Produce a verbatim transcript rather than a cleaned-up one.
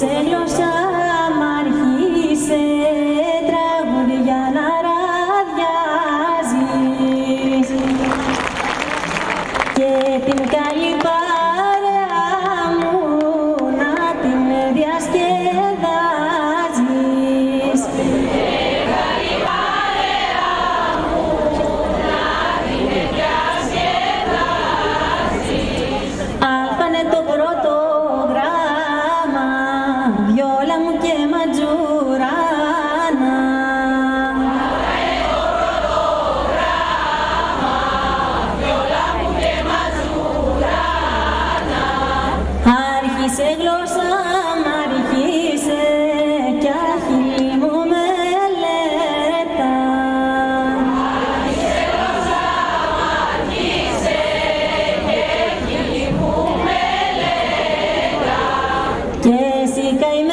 άρχισε γλώσσα, μ' άρχισε τραγούδια να ραδιάζεις και την καλή παρέα μου να την διασκεδάζεις. Αλφα είναι το πρώτο γράμμα, βιόλα μου και ματζουράνα. Αλφα είναι το πρώτο γράμμα, βιόλα μου και ματζουράνα. Άρχισε γλώσσα, μ' άρχισε κι άχιλη μου μελέτα. Άρχισε γλώσσα, μ' άρχισε και άχιλη μου μελέτα. Και εσύ καημένη